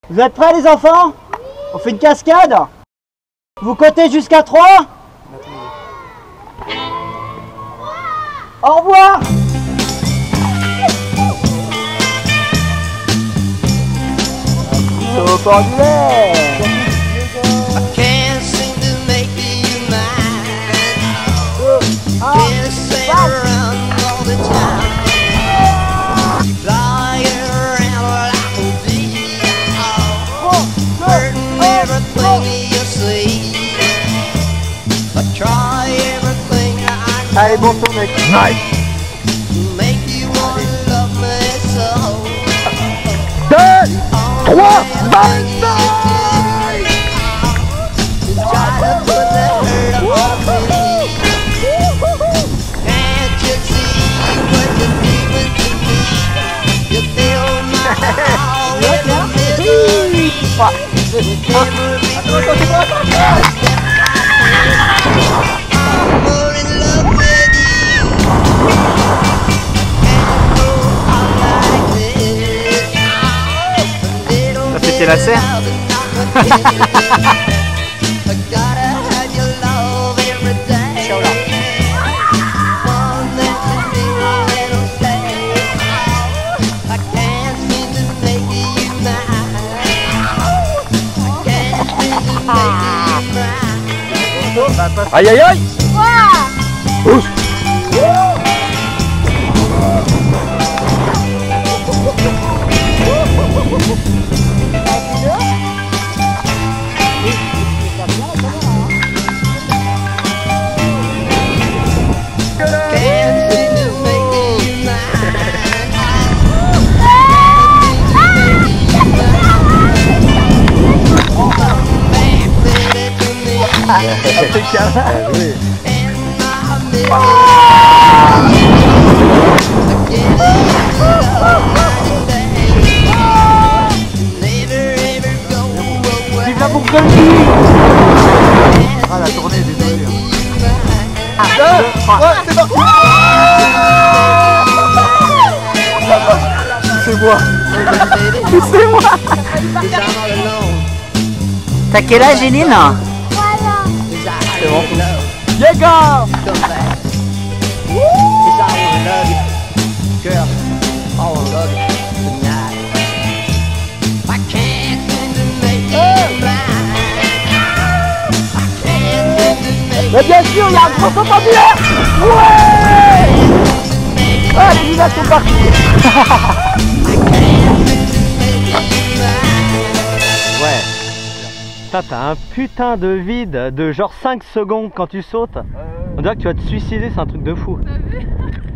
Vous êtes prêts les enfants? On fait une cascade? Vous comptez jusqu'à 3? Au revoir! Saut pendulaire! Allez, bon tour mec. Nice. 2, 3, C'était la serre. Aïe aïe aïe. Ouch. Vive la boucle de vie. Ah la tournée, désolé. 2, 3, c'est parti. C'est moi. C'est moi. T'as quel âge Éline? 3 ans. C'est bon. Diego. Mais bien sûr, il y a un gros saut pendulaire. Ouais. Ah, les lunettes sont parties. Ouais. T'as un putain de vide de genre 5 secondes quand tu sautes. On dirait que tu vas te suicider, c'est un truc de fou.